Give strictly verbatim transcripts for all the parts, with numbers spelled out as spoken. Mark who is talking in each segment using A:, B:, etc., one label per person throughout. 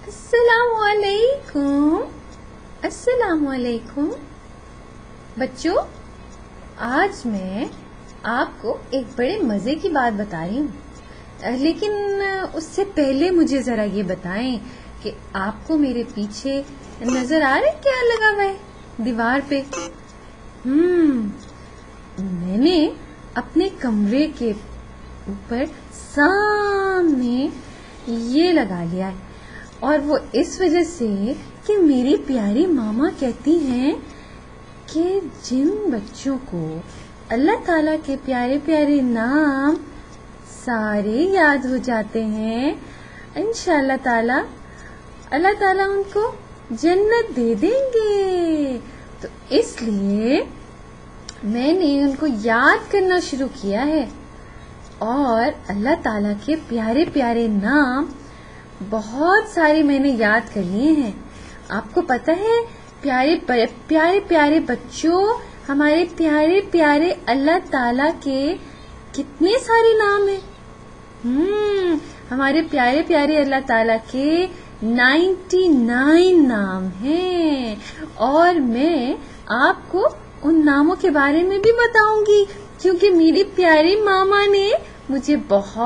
A: السلام علیکم السلام علیکم بچوں، آج میں آپ کو ایک بڑے مزے کی بات بتا رہی ہوں، لیکن اس سے پہلے مجھے ذرا یہ بتائیں کہ آپ کو میرے پیچھے نظر آ رہا ہے کیا لگا ہوا ہے دیوار پہ؟ ہم میں نے اپنے کمرے کے اوپر سامنے یہ لگا لیا ہے، اور وہ اس وجہ سے کہ میری پیاری ماما کہتی ہیں کہ جن بچوں کو اللہ تعالیٰ کے پیارے پیارے نام سارے یاد ہو جاتے ہیں، انشاءاللہ تعالیٰ اللہ تعالیٰ ان کو جنت دے دیں گے۔ تو اس لیے میں نے ان کو یاد کرنا شروع کیا ہے، اور اللہ تعالیٰ کے پیارے پیارے نام بہت سارے میں نے یاد کر لیے ہیں۔ آپ کو پتہ ہے پیارے پیارے پیارے بچوں، ہمارے پیارے پیارے اللہ تعالیٰ کے کتنے سارے نام ہیں؟ ہم ہمارے پیارے پیارے اللہ تعالیٰ کے نائنٹی نائن نام ہیں، اور میں آپ کو ان ناموں کے بارے میں بھی بتاؤں گی، کیونکہ میری پیاری ماما نے مجھے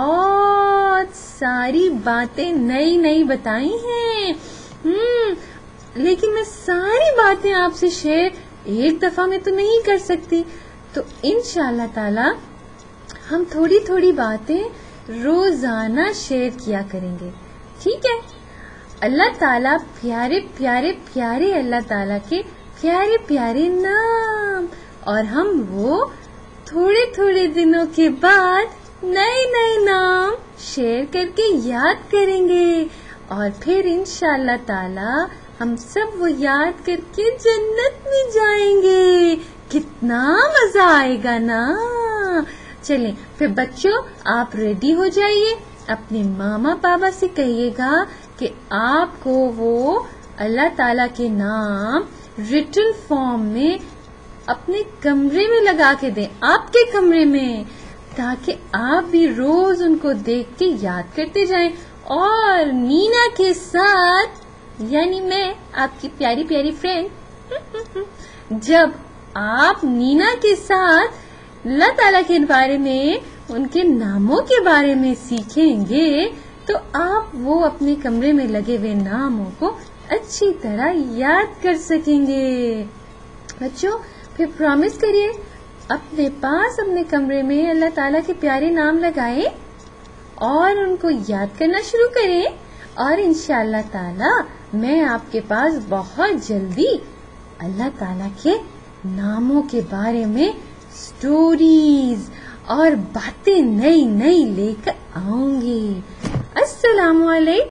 A: بہت ساری باتیں نئی نئی بتائی ہیں۔ ہم لیکن میں ساری باتیں آپ سے شیئر ایک دفعہ میں تو نہیں کر سکتی، تو انشاءاللہ تعالی ہم تھوڑی تھوڑی باتیں روزانہ شیئر کیا کریں گے، ٹھیک ہے؟ اللہ تعالیٰ پیارے پیارے پیارے اللہ تعالیٰ کے پیارے پیارے نام، اور ہم وہ تھوڑے تھوڑے دنوں کے بعد نئے نئے نام شیئر کر کے یاد کریں گے، اور پھر انشاءاللہ تعالی ہم سب وہ یاد کر کے جنت میں جائیں گے۔ کتنا مزہ آئے گا نا؟ چلیں پھر بچوں، آپ ریڈی ہو جائیے، اپنے ماما پاپا سے کہیے گا کہ آپ کو وہ اللہ تعالیٰ کے نام ریٹن فارم میں اپنے کمرے میں لگا کے دیں، آپ کے کمرے میں، تاکہ آپ بھی روز ان کو دیکھ کے یاد کرتے جائیں، اور نینا کے ساتھ، یعنی میں آپ کی پیاری پیاری فرینڈ، جب آپ نینا کے ساتھ اللہ تعالیٰ کے بارے میں، ان کے ناموں کے بارے میں سیکھیں گے، تو آپ وہ اپنے کمرے میں لگے ہوئے ناموں کو اچھی طرح یاد کر سکیں گے۔ بچوں پھر پرامیس کریے، اپنے پاس اپنے کمرے میں اللہ تعالیٰ کے پیارے نام لگائیں اور ان کو یاد کرنا شروع کریں، اور انشاءاللہ تعالی میں آپ کے پاس بہت جلدی اللہ تعالیٰ کے ناموں کے بارے میں سٹوریز اور باتیں نئی نئی لے کر آؤں گی۔ السلام علیکم۔